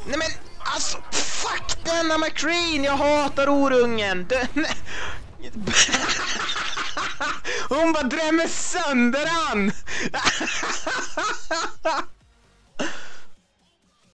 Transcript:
Nej men, alltså, fuck denna McCreen, jag hatar orungen. Hon bara drämmer sönder han.